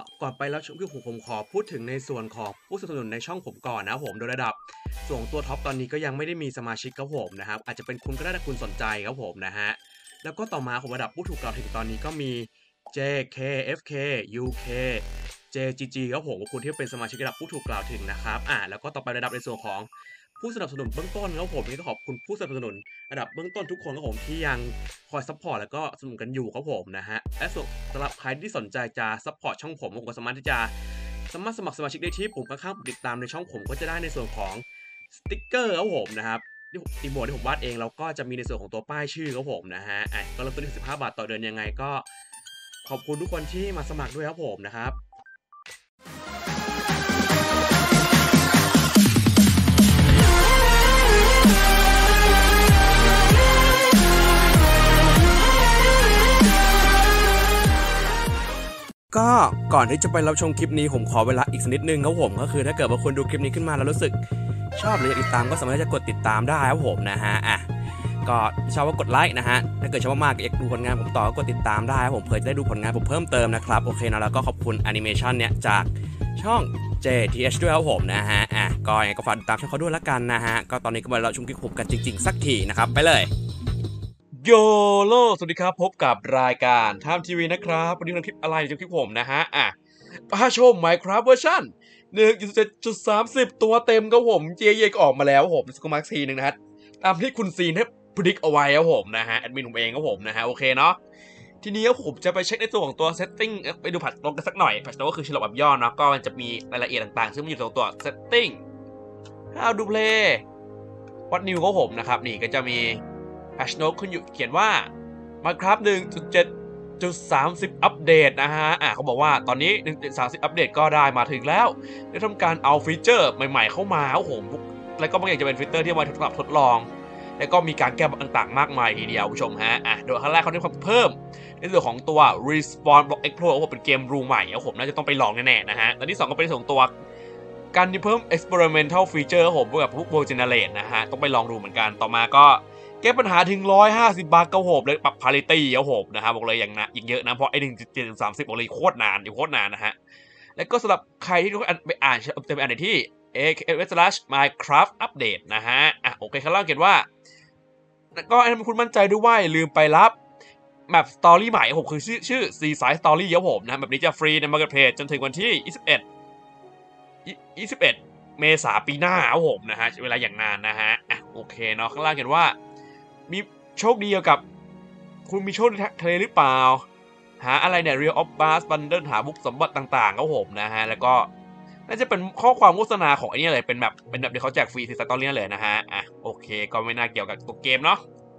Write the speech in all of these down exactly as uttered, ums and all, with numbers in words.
ก่อนไปแล้วคือผมผมขอพูดถึงในส่วนของผู้สนับสนุนในช่องผมก่อนนะผมโดยระดับส่วนตัวท็อปตอนนี้ก็ยังไม่ได้มีสมาชิกครับผมนะครับอาจจะเป็นคุณก็ได้ถ้าคุณสนใจครับผมนะฮะแล้วก็ต่อมาผมระดับผู้ถูกกล่าวถึงตอนนี้ก็มี เจ เค เอฟ เค ยู เค เจ จี จี ครับผมคุณที่เป็นสมาชิกระดับผู้ถูกกล่าวถึงนะครับอ่าแล้วก็ต่อไประดับในส่วนของผู้สนับสนุนเบื้องต้นครับผมนี่ต้องขอบคุณผู้สนับสนุนระดับเบื้องต้นทุกคนครับผมที่ยังคอยซัพพอร์ตแล้วก็สนับสนุนกันอยู่ครับผมนะฮะและส่วนสำหรับใครที่สนใจจะซัพพอร์ตช่องผมผมก็สามารถที่จะสามารถสมัครสมาชิกได้ที่ปุ่มข้างๆปุ่มติดตามในช่องผมก็จะได้ในส่วนของสติ๊กเกอร์ครับผมนะครับที่อีโมดที่ผมวาดเองแล้วก็จะมีในส่วนของตัวป้ายชื่อครับผมนะฮะอ่ะก็เริ่มต้นที่สิบห้าบาทต่อเดือนยังไงก็ขอบคุณทุกคนที่มาสมัครด้วยครับผมนะครับก็ก่อนที่จะไปรับชมคลิปนี้ผมขอเวลาอีกสักนิดนึงครับผมก็คือถ้าเกิดว่าคุณดูคลิปนี้ขึ้นมาแล้วรู้สึกชอบหรืออยากติดตามก็สามารถจะกดติดตามได้ครับผมนะฮะอ่ะก็ชอบว่ากดไลค์นะฮะถ้าเกิดชอบมากๆอยากดูผลงานผมต่อก็กดติดตามได้ครับผมเพื่อจะได้ดูผลงานผมเพิ่มเติมนะครับโอเคนะแล้วก็ขอบคุณแอนิเมชันเนี่ยจากช่อง เจ ที เอช ด้วยครับผมนะฮะอ่ะก็ยังไงก็ฝากติดตามช่องเขาด้วยละกันนะฮะก็ตอนนี้ก็มาเราชมคลิปผมกันจริงๆสักทีนะครับไปเลยโยโลสวัสดีครับพบกับรายการไทม์ทีวีนะครับวันนี้เราคลิปอะไรจะคลิปผมนะฮะอ่ะป้าชม Minecraft เวอร์ชัน หนึ่งจุดเจ็ดจุดสามศูนย์ ตัวเต็มครับผมเจเยก็ออกมาแล้วผมสกมาร์คซีนึงนะฮะตามที่คุณซีนให้พดิกเอาไว้ครับผมนะฮะแอดมินผมเองครับผมนะฮะโอเคเนาะทีนี้ผมจะไปเช็คในตัวของตัว setting ไปดูผัดลงกันสักหน่อยผัดลงก็คือฉลองแบบย่อเนาะก็มันจะมีรายละเอียดต่างๆซึ่งมันอยู่ตรงตัว setting how to play what new ครับผมนะครับนี่ก็จะมี patch note ขึ้นอยู่เขียนว่า Minecraft หนึ่งจุดเจ็ดจุดสามศูนย์ อัปเดตนะฮะอ่ะเขาบอกว่าตอนนี้ หนึ่งจุดสามศูนย์ อัปเดตก็ได้มาถึงแล้วได้ทำการเอาฟีเจอร์ใหม่ๆเข้ามาโอ้โหแล้วก็บางอย่างจะเป็นฟีเจอร์ที่เอามาทดสอบทดลองแล้วก็มีการแก้บั๊กต่างๆมากมายทีเดียวผู้ชมฮะอ่ะโดยขั้นแรกเขาได้เพิ่มในส่วนของตัว Respawn Block Explorer ผมเป็นเกมรูใหม่ผมน่าจะต้องไปลองแน่ๆนะฮะและที่สองก็เป็นในส่วนของตัวการเพิ่ม Experimental Feature ผมพวกกับพวก World Generate นะฮะต้องไปลองดูเหมือนกันต่อมาก็แก้ปัญหาถึงหนึ่งร้อยห้าสิบบั๊กก็โหบเลยปรับ Parity เอาโหบนะครับบอกเลยอย่างนะอีกเยอะนะเพราะไอ้หนึ่งจุดเจ็ดจุดสามศูนย์บอกเลยโคตรนานอยู่โคตรนานนะฮะแล้วก็สำหรับใครที่ต้องไปอ่านเต็มไปอ่านในที่ เอ เค เอฟ slash minecraft update นะฮะอ่ะโอเคข้างล่างเขียนว่าก็ให้คุณมั่นใจด้วยว่าลืมไปรับแมปสตอรี่ใหม่ผมคือชื่อชื่อ Seaside Story ครับผมนะแบบนี้จะฟรีใน Marketplace จนถึงวันที่ยี่สิบเอ็ด ยี่สิบเอ็ดเมษายนปีหน้าครับผมนะฮะเวลาอย่างนานนะฮะอ่ะโอเคเนาะข้างล่างเขียนว่ามีโชคดีเกี่ยวกับคุณมีโชคในทะเลหรือเปล่าหาอะไรเนี่ย Real of Bass Bundle หาบุกสมบัติต่างๆครับผมนะฮะแล้วก็น่าจะเป็นข้อความโฆษณาของไอ้นี่เลยเป็นแบบเป็นแบบที่เขาแจกฟรีซีซั่นตอนนี้เลยนะฮะอ่ะโอเคก็ไม่น่าเกี่ยวกับตัวเกมเนาะ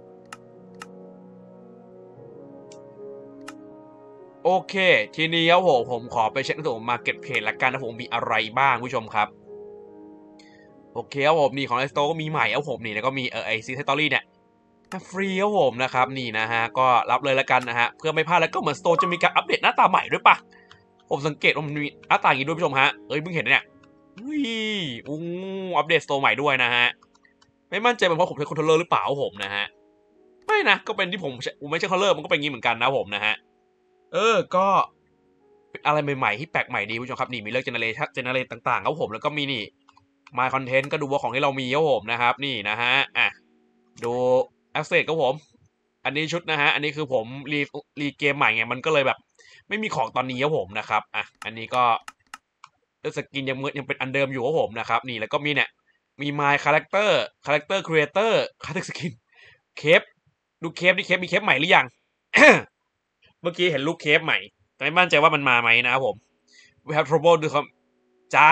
โอเคทีนี้ครับผมผมขอไปเช็คในส่วนของ Market Page ละกันนะผมมีอะไรบ้างผู้ชมครับโอเคครับผมนี่ของไอสโตก็มีใหม่ครับผมนี่แล้วก็มีเออไอซีสตอรี่เนี่ยฟรีครับผมนะครับนี่นะฮะก็รับเลยแล้วกันนะฮะเพื่อไม่พลาดแล้วก็เหมือนสโตร์จะมีการอัปเดตหน้าตาใหม่ด้วยปะผมสังเกตว่ามันมีหน้าตาอย่างนี้ด้วยผู้ชมฮะเอ้ยเพิ่งเห็นเนี่ยอุ้ยอู้อัปเดตสโตร์ใหม่ด้วยนะฮะไม่มั่นใจเป็นเพราะผมใช้คอนโทรลเลอร์หรือเปล่าผมนะฮะไม่นะก็เป็นที่ผมผมไม่ใช่คอนโทรลเลอร์มันก็เป็นอย่างนี้เหมือนกันนะผมนะฮะเออก็อะไรใหม่ๆที่แปลกใหม่ดีผู้ชมครับนี่มีเรื่องเจเนเรชั่นเจเนเรตต่างๆครับผมแล้วก็มีนี่My Content ก็ดูว่าของที่เรามีครับผมนะครับนี่นะฮะอ่ะดูแอสเซทครับผมอันนี้ชุดนะฮะอันนี้คือผมรีรีเกมใหม่ไงมันก็เลยแบบไม่มีของตอนนี้ครับผมนะครับอ่ะอันนี้ก็สกินยังยังเป็นอันเดิมอยู่ครับผมนะครับนี่แล้วก็มีเนี่ยมี My Character Character Creator Character Skin เคปดูเคปดิเคปมีเคปใหม่หรือยัง เมื่อกี้เห็นรูปเคปใหม่แต่ไม่มั่นใจว่ามันมาไหมนะครับผม We have trouble ดูครับจ้า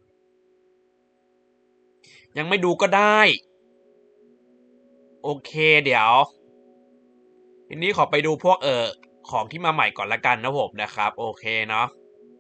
ยังไม่ดูก็ได้โอเคเดี๋ยวทีนี้ขอไปดูพวกเออของที่มาใหม่ก่อนละกันนะผมนะครับโอเคเนาะ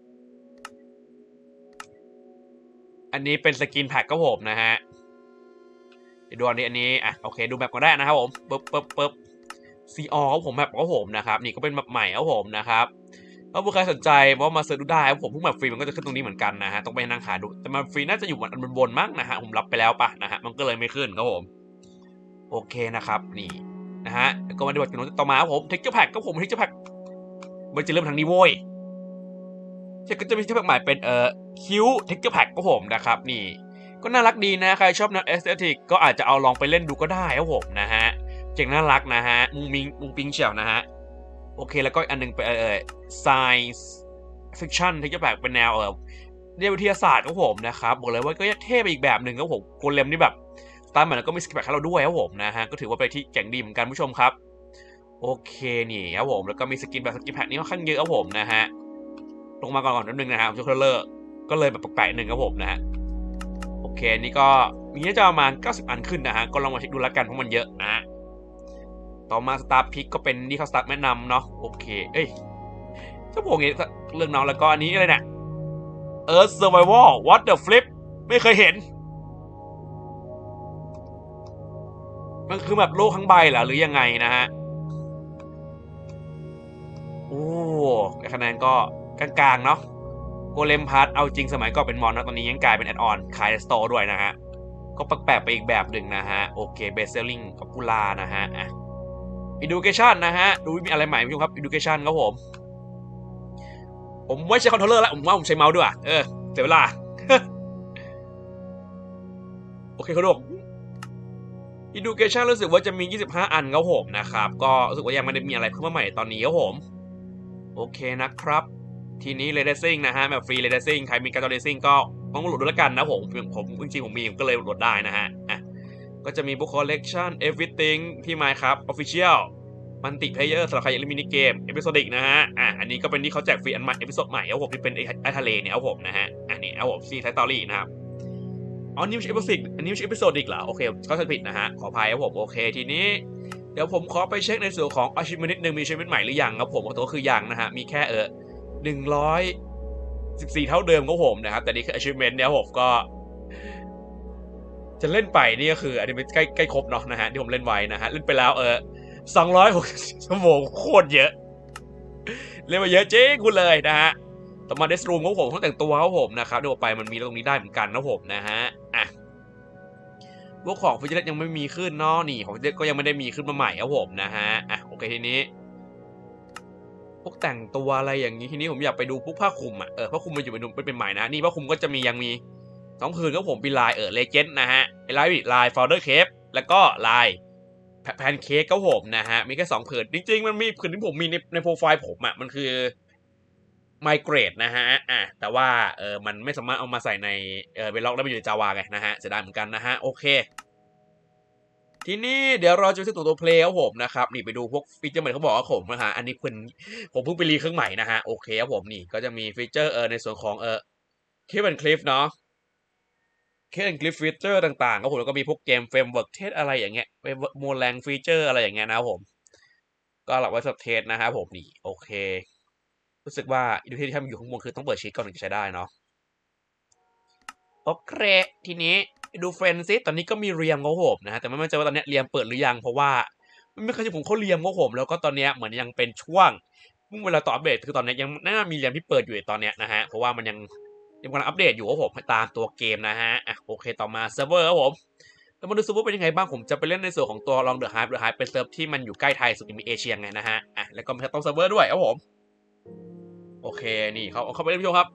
อันนี้เป็นสกินแพ็กก็ผมนะฮะเดี๋ยวดูอันนี้อันนี้อ่ะโอเคดูแบบก็ได้นะครับผมปึ๊บปึ๊บปึ๊บซีออครับผมแบบก็ผมนะครับนี่ก็เป็นแบบใหม่ครับผมนะครับถ้าผู้ใครสนใจว่ามาเซิร์ชดูได้ครับผมพวกแบบฟรีมันก็จะขึ้นตรงนี้เหมือนกันนะฮะต้องไปนั่งหาดูแต่มันฟรีน่าจะอยู่บนบนมั้งนะฮะผมรับไปแล้วปะนะฮะมันก็เลยไม่ขึ้นครับผมโอเคนะครับนี่นะฮะแล้วก็มาดูบทกันต่อมาครับผมเทคเจอร์แพ็กก็ผมเทคเจอร์แพ็กมันจะเริ่มทางนี้โว้ยก็จะมีที่แพ็กใหม่เป็นเอ่อคิวเท็กเจอร์แพ็กครับผมนะครับนี่ก็น่ารักดีนะใครชอบแนวเอสเตติกก็อาจจะเอาลองไปเล่นดูก็ได้ครับผมนะฮะเจ๋งน่ารักนะฮะมุงมิงมุงปิงเฉียวนะฮะโอเคแล้วก็อันนึงเป็นเอ่อ science fiction เท็กเจอร์แพ็กเป็นแนวเอ่อเรียนวิทยาศาสตร์ครับผมนะครับบอกเลยว่าก็เท่ไปอีกแบบหนึ่งครับผมโกเลมนี่แบบสไตล์เหมือนแล้วก็มีสกิปแพ็กให้เราด้วยครับผมนะฮะก็ถือว่าไปที่เจ๋งดีเหมือนกันผู้ชมครับโอเคนี่ครับผมแล้วก็มีสกินแบบสกิปแพ็กนี้ค่อนข้างเยอะครับผมนะฮะลงมาก่อนก่อนนิดนึงนะครับชูเคอร์เลอร์ก็เลยแบบแปลกๆหนึ่งครับผมนะฮะโอเคนี่ก็มีน่าจะประมาณเก้าสิบอันขึ้นนะฮะก็ลองมาเช็คดูแล้วกันเพราะมันเยอะนะต่อมาสตาร์พิกก็เป็นนี่เขาสตาร์แนะนำเนาะโอเคเอ้ยถ้าผมเงี้ยเรื่องน้องแล้วก็อันนี้อะไรเนี่ย Earth Survival What the Flip ไม่เคยเห็นมันคือแบบโลกทั้งใบเหรอหรือยังไงนะฮะโอ้คะแนนก็กลางๆเนาะโกเลมพาร์ทเอาจริงสมัยก่อนเป็นมอนนะตอนนี้ยังกลายเป็นแอดออนขายในสโตร์ด้วยนะฮะก็แปลกๆไปอีกแบบหนึ่งนะฮะโอเคเบสเซลลิงกับกูลานะฮะอ่ะ Education นะฮะดูมีอะไรใหม่ไหมครับ Education ครับผมผมไม่ใช่คอนโทรลเลอร์แล้วผมว่าผมใช้เมาส์ด้วยเออเสียเวลา โอเคครับผม Education รู้สึกว่าจะมียี่สิบห้าอันครับผมนะครับก็รู้สึกว่ายังไม่ได้มีอะไรเพิ่มมาใหม่ตอนนี้ครับผมโอเคนะครับทีนี้ Ray Tracing นะฮะแบบฟรี Ray Tracing ใครมีการ์ด Racing ก็ต้องโหลดดูแล้วกันนะผมผมจริงๆผมมีผมก็เลยโหลดได้นะฮะอ่ะก็จะมี Book Collection Everything ที่ Minecraft Official มัลติเพลเยอร์สำหรับใครอยากเล่นมินิเกมเอพิโซดิกนะฮะอ่ะอันนี้ก็เป็นที่เขาแจกฟรีอันใหม่เอพิโซดใหม่เอาผมที่เป็นไอทะเลเนี่ยเอาผมนะฮะอันนี้เอาผมซีไซต์สตอรี่นะครับอ๋อนี่ไม่ใช่เอพิโซดอันนี้ไม่ใช่เอพิโซดิกเหรอโอเคเขาจะผิดนะฮะขออภัยครับผมโอเคทีนี้เดี๋ยวผมขอไปเช็คในส่วนของ achievement นิดนึงมี achievement ใหม่หรือยังครับผมตัวคือยังนะฮะมีแค่เออหนึ่งร้อยสิบสี่เท่าเดิมครับผมนะครับแต่นี่คือ achievement เนี่ยผมก็จะเล่นไปนี่ก็คืออันนี้ใกล้ใกล้ครบเนาะนะฮะที่ผมเล่นไว้นะฮะเล่นไปแล้วเออสองร้อยหกสิบชั่วโมงโคตรเยอะเล่นมาเยอะจริงคุณเลยนะฮะต่อมาเดสรูมของผมต้องแต่งตัวครับผมนะครับเดี๋ยวไปมันมีตรงนี้ได้เหมือนกันนะผมนะฮะอ่ะพวกของฟิชเชอร์ยังไม่มีขึ้นเนาะนี่ของฟิชเชอร์ก็ยังไม่ได้มีขึ้นมาใหม่ครับผมนะฮะอ่ะโอเคทีนี้พวกแต่งตัวอะไรอย่างนี้ทีนี้ผมอยากไปดูพวกผ้าคลุมอ่ะเออผ้าคลุมมันอยู่เป็นเป็นใหม่นะนี่ผ้าคลุมก็จะมียังมีสองผืนก็ผมเป็นลายเออเลเจนด์นะฮะไอลายลายโฟลเดอร์เคปแล้วก็ลายแพนเค้กก็ผมนะฮะมีแค่สองผืนจริงๆมันมีผืนที่ผมมีในในโปรไฟล์ผมอ่ะมันคือไมเกรดนะฮะอ่ะแต่ว่าเออมันไม่สามารถเอามาใส่ในเออเวล็อกแล้วไปอยู่ในจาวาไงนะฮะเสียดายเหมือนกันนะฮะโอเคทีนี้เดี๋ยวเราจะไปตัวตัวเพลย์ครับผมนะครับนี่ไปดูพวกฟีเจอร์ใหม่เขาบอกว่าผมนะฮะอันนี้คุณผมเพิ่งไปรีเครื่องใหม่นะฮะโอเคครับผมนี่ก็จะมีฟีเจอร์เออในส่วนของเออเคเบิลคลิฟเนาะเคเบิลคลิฟฟีเจอร์ต่างๆครับผมแล้วก็มีพวกเกมเฟรมเวิร์กเทสอะไรอย่างเงี้ยเฟรมเวิร์กโมแรงฟีเจอร์อะไรอย่างเงี้ยนะครับผมก็หลักไว้สำหรับเทสนะครับผมนี่โอเครู้สึกว่าอินดูที่ทำอยู่ข้างบนคือต้องเปิดชีตก่อนถึงจะใช้ได้เนาะโอเคทีนี้ดูเฟรนซิตอนนี้ก็มีเรียมครับผมนะฮะแต่ไม่มั่นใจว่าตอนนี้เรียมเปิดหรือยังเพราะว่าไม่เคยจะผมเขาเรียมครับผมแล้วก็ตอนนี้เหมือนยังเป็นช่วงเวลาต่ออัปเดตคือตอนนี้ยังน่ามีเรียมที่เปิดอยู่ตอนนี้นะฮะเพราะว่ามันยังยังกำลังอัปเดตอยู่ครับผมตามตัวเกมนะฮะอ่ะโอเคต่อมาเซิร์ฟเวอร์ครับผมแล้วมาดูเซิร์ฟเวอร์เป็นยังไงบ้างผมจะไปเล่นในส่วนของตัวลองเดอะไฮป์เดอะไฮป์เป็นเซิร์ฟที่มันอยู่ใกล้ไทยสุดมีเอเชียไงนะฮะอ่ะแล้วก็มีต้องเซิร์ฟเวอร์ด้วยครับผมโอเคนี่เขาเขาไปเล่นผู้ชมครับ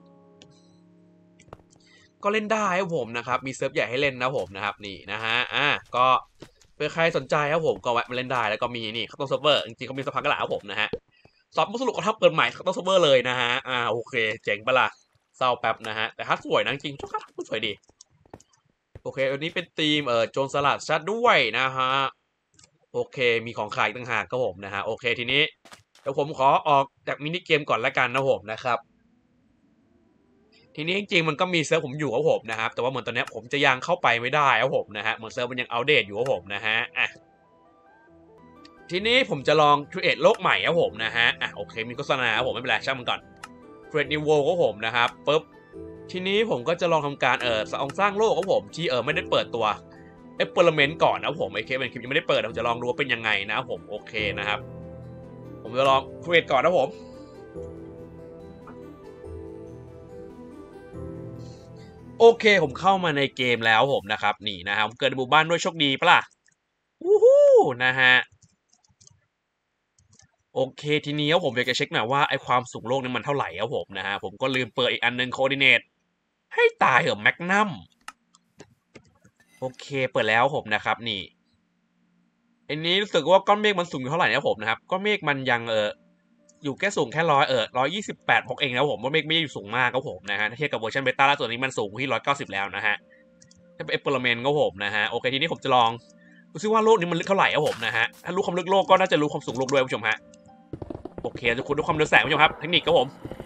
ก็เล่นได้ครับผมนะครับมีเซิร์ฟใหญ่ให้เล่นนะผมนะครับนี่นะฮะอ่ะก็เพื่อใครสนใจครับผมก็แวะมาเล่นได้แล้วก็มีนี่เขาต้องเซิร์ฟเวอร์จริงๆเขามีสักพักก็หลายครับผมนะฮะสอบมุสรุปก็ทับเปิดใหม่เขาต้องเซิร์ฟเวอร์เลยนะฮะอ่าโอเคเจ๋งปะล่ะเศร้าแป๊บนะฮะแต่ฮัทสวยนะจริงๆชอบฮัทสวยดีโอเคอันนี้เป็นธีมเอ่อโจรสลัดชัดด้วยนะฮะโอเคมีของขายต่างหากครับผมนะฮะโอเคทีนี้เดี๋ยวผมขอออกจากมินิเกมก่อนละกันนะผมนะครับทีนี้จริงๆมันก็มีเซิร์ฟผมอยู่ครับผมนะครับแต่ว่าเหมือนตอนนี้ผมจะยังเข้าไปไม่ได้ครับผมนะฮะเหมือนเซิร์ฟมันยังอัปเดตอยู่ครับผมนะฮะอ่ะทีนี้ผมจะลองครีเอทโลกใหม่ครับผมนะฮะอ่ะโอเคมีโฆษณาครับผมไม่เป็นไรช่างมันก่อน Create New World ครับผมนะครับปุ๊บทีนี้ผมก็จะลองทำการเออสร้างสร้างโลกครับผมที่เออไม่ได้เปิดตัวเอ็กซ์เพร์เมนต์ก่อนนะผมไอเคเป็นคลิปยังไม่ได้เปิดผมจะลองดูว่าเป็นยังไงนะผมโอเคนะครับผมจะลอง Create ก่อนนะผมโอเคผมเข้ามาในเกมแล้วผมนะครับนี่นะครับเกิดในหมู่บ้านด้วยโชคดีปะล่ะวู้ฮู้นะฮะโอเคทีนี้ผมอยากจะเช็คหน่อยว่าไอความสูงโลกนี่มันเท่าไหร่ครับผมนะฮะผมก็ลืมเปิดอีกอันนึงโคออร์ดิเนตให้ตายเหอะแมกนัมโอเคเปิดแล้วผมนะครับนี่อันนี้รู้สึกว่าก้อนเมฆมันสูงเท่าไหร่นะผมนะครับก้อนเมฆมันยังเอออยู่แค่สูงแค่ร้อยเออร้อยยี่สิบแปดพกเองนะผมว่าเมฆไม่ได้อยู่สูงมากครับผมนะฮะถ้าเทียบกับเวอร์ชันเบต้าล่าสุดนี้มันสูงที่ร้อยเก้าสิบแล้วนะฮะถ้าเป็นเอ็กซ์เพร์เมนต์ก็ผมนะฮะโอเคทีนี้ผมจะลองดูซิว่าโลกนี้มันลึกเท่าไหร่ครับผมนะฮะถ้ารู้ความลึกโลกก็น่าจะรู้ความสูงโลกด้วยผู้ชมฮะโอเคจะคุณด้วยความเร็วแสงผู้ชมครับเทคนิคครับผม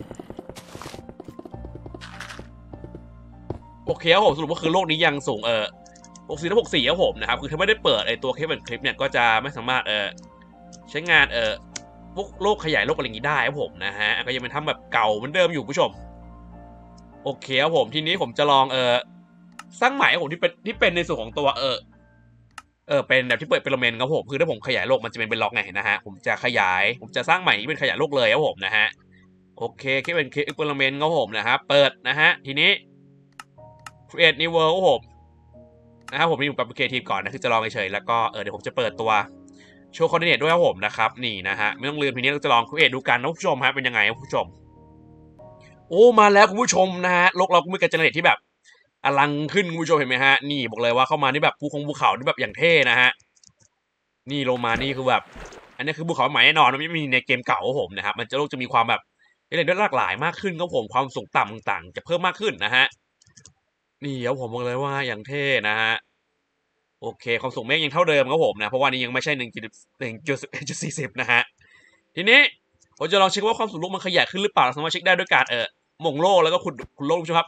โอเคครับผมสรุปว่าคือโลกนี้ยังสูงเออหกสี่ทับหกสี่ครับผมนะครับคือถ้าไม่ได้เปิดไอตัวเคปเป็นคลิปเนี่ยก็จะไม่สามารถเออใช้งานเออพวกโลกขยายโลกอะไรอย่างนี้ได้ครับผมนะฮะก็ยังเป็นทำแบบเก่าเหมือนเดิมอยู่ผู้ชมโอเคครับผมทีนี้ผมจะลองเออสร้างใหม่ครับผมที่เป็นที่เป็นในส่วนของตัวเออเออเป็นแบบที่เปิดเป็นโมนครับผมคือถ้าผมขยายโลกมันจะเป็นเป็นล็อกไงนะฮะผมจะขยายผมจะสร้างใหม่ที่เป็นขยายโลกเลยครับผมนะฮะโอเคแค่เป็นเคปเป็นโมนครับผมนะครับเปิดนะฮะทีนี้ create new world ครับผมนะครับผมนี่อยู่กับ creative ก่อนนะคือจะลองเฉยๆแล้วก็เออเดี๋ยวผมจะเปิดตัวโชว์คอร์ดิเนตด้วยครับผมนะครับนี่นะฮะไม่ต้องลืมทีนี้เราจะลอง create ดูกันนะผู้ชมฮะเป็นยังไงผู้ชมโอ้มาแล้วคุณผู้ชมนะฮะโลกเราก็มีการเจเนเรตที่แบบอลังขึ้นคุณผู้ชมเห็นไหมฮะนี่บอกเลยว่าเข้ามานี่แบบภูคงภูเขานี่แบบอย่างเท่นะฮะนี่ลงมานี่คือแบบอันนี้คือภูเขาใหม่แน่นอนไม่มีในเกมเก่าของผมนะครับมันจะโลกจะมีความแบบเล่นได้หลากหลายมากขึ้นครับผมความสูงต่ำต่างๆจะเพิ่มมากขึ้นนะฮะนี่เดี๋ยวผมบอกเลยว่าอย่างเท่นะฮะโอเคความสูงเมฆยังเท่าเดิมครับผมนะเพราะว่านี้ยังไม่ใช่หนึ่งจุดหนึ่งจุดสี่สิบนะฮะทีนี้ผมจะลองเช็คว่าความสูงโลกมันขยายขึ้นหรือเปล่าสามารถเช็คได้ด้วยการเออหม่งโลกแล้วก็ขุดขุดโลกใช่ไหมครับ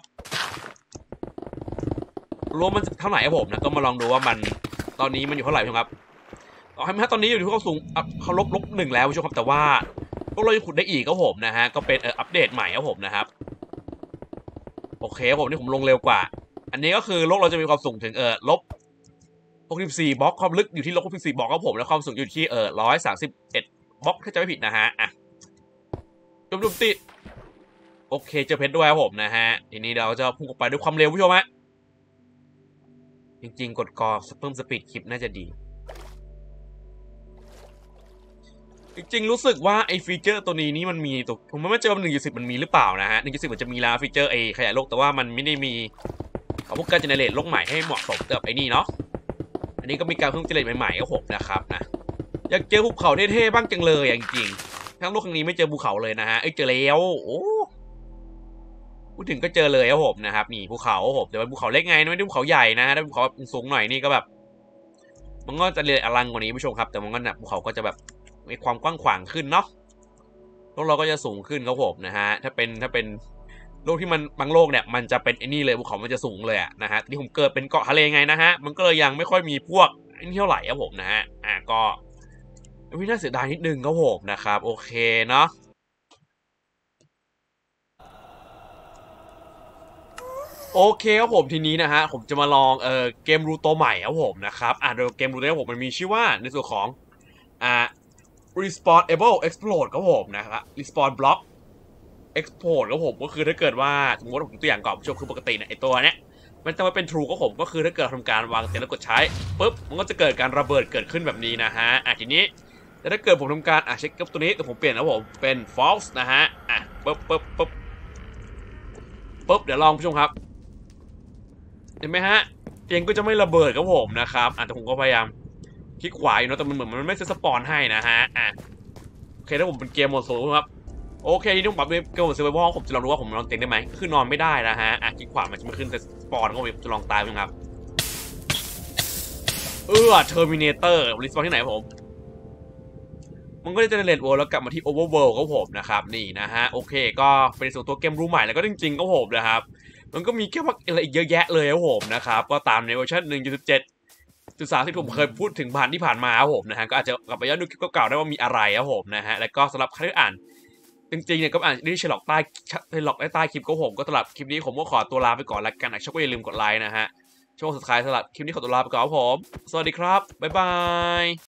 โลกมันเท่าไหร่ครับผมนะก็มาลองดูว่ามันตอนนี้มันอยู่เท่าไหร่ครับต่อให้ตอนนี้อยู่ที่ความสูงเขาลบลบหนึ่งแล้วใช่ไหมครับแต่ว่าพวกเรายังขุดได้อีกครับผมนะฮะก็เป็นเอออัปเดตใหม่ครับผมนะครับโอเคครับผมนี่ผมลงเร็วกว่าอันนี้ก็คือโลกเราจะมีความสูงถึงเออลบหกสิบสี่บล็อกความลึกอยู่ที่ลบหกสิบสี่บล็อกครับผมแล้วความสูงอยู่ที่เออร้อยสามสิบเอ็ดบล็อกถ้าจะไม่ผิดนะฮะอ่ะจุ่มๆติดโอเคเจอเพชรด้วยครับผมนะฮะทีนี้เราจะพุ่งออกไปด้วยความเร็วผู้ชมฮะจริงๆกดกอเพิ่มสปีดคลิปน่าจะดีจริงๆรู้สึกว่าไอ้ฟีเจอร์ตัวนี้นี่มันมีตัวผมไม่แน่ใจว่าหนึ่งจุดสิบมันมีหรือเปล่านะฮะหนึ่งจุดสิบมันจะมีแล้วฟีเจอร์ไอ้ขยายโลกแต่ว่ามันไม่ได้มีเอาพวกการเจเนเรตโลกใหม่ให้เหมาะสมกับไอ้นี่เนาะอันนี้ก็มีการเพิ่มเจเนเรตใหม่ๆครับผมนะครับนะอยากเจอภูเขาเท่ๆบ้างจังเลยจริงๆทั้งโลกครั้งนี้ไม่เจอภูเขาเลยนะฮะเอ้ยเจอแล้วโอ้พูดถึงก็เจอเลยครับผมนะครับนี่ภูเขาผมแต่เป็นภูเขาเล็กไงไม่ได้ภูเขาใหญ่นะถ้าภูเขาสูงหน่อยนี่ก็แบบมันก็จะเรียนอลังกว่านี้ผู้ชมครับแต่มันก็หนักภูเขาก็จะแบบมีความกว้างขวางขึ้นเนาะโลกเราก็จะสูงขึ้นครับผมนะฮะถ้าเป็นถ้าเป็นโลกที่มันบางโลกเนี่ยมันจะเป็นไอ้นี่เลยภูเขามันจะสูงเลยอะนะฮะที่ผมเกิดเป็นเกาะทะเลไงนะฮะมันก็เลยยังไม่ค่อยมีพวกไอ้นี่เท่าไหร่ครับผมนะฮะอ่ะก็วิน่าเสียดายนิดนึงครับผมนะครับโอเคเนาะโอเคครับผมทีนี้นะฮะผมจะมาลองเอ่อเกมรูโตใหม่ครับผมนะครับอ่ะโดยเกมรูโตของผมมันมีชื่อว่าในส่วนของอ่า respawnable explode ครับผมนะครับ respawn block export ครับผมก็คือถ้าเกิดว่าสมมติผมตัวอย่างก่อนผู้ชมคือปกติเนี่ยไอตัวเนี้ยมันจะมาเป็น true ก็ผมก็คือถ้าเกิดทำการวางเสร็จแล้วกดใช้ปุ๊บมันก็จะเกิดการระเบิดเกิดขึ้นแบบนี้นะฮะอ่ะทีนี้แต่ถ้าเกิดผมทำการอ่ะเช็คกับตัวนี้แต่ผมเปลี่ยนนะผมเป็น false นะฮะอ่ะปุ๊บปุ๊บปุ๊บปุ๊บเดี๋ยวลองผู้ชมครับเห็นไหมฮะเตียงก็จะไม่ระเบิดครับผมนะครับอ่ะแต่ผมก็พยายามคลิกขวาอยู่นะแต่มันเหมือนมันไม่เซตสปอนให้นะฮะอ่ะโอเคถ้าผมเป็นเกมโหมดสูงครับโอเคที่ต้องปรับเกมโหมดเซอร์ไววัลผมจะลองดูว่าผมนอนเตียงได้ไหมคือนอนไม่ได้นะฮะอ่ะคลิกขวามันจะไม่ขึ้นแต่สปอนก็ผมจะลองตายมั้งครับเออเทอร์มินเตอร์รีสปอนที่ไหนผมมันก็จะเจเนเรตเวิลด์แล้วกลับมาที่โอเวอร์เวิลด์ครับผมนะครับนี่นะฮะโอเคก็เป็นส่วนตัวเกมรูใหม่แล้วก็จริงๆก็ผมนะครับมันก็มีแค่ว่าอะไรอีกเยอะแยะเลยครับผมนะครับก็ตามในเวอร์ชันหนึ่งจุดเจ็ดจุดสามที่ผมเคยพูดถึงผ่านที่ผ่านมาครับผมนะฮะก็อาจจะกลับไปย้อนดูคลิปเก่าๆได้ว่ามีอะไรครับผมนะฮะแล้วก็สำหรับใครที่อ่านจริงๆเนี่ยก็อ่านนี่ฉลอกใต้ฉลอกใต้คลิปก็ผมก็สำหรับคลิปนี้ผมก็ขอตัวลาไปก่อนแล้วกันนะชอบก็อย่าลืมกดไลค์นะฮะช่วงสุดท้ายสำหรับคลิปนี้ขอตัวลาไปก่อนครับผมสวัสดีครับบ๊ายบาย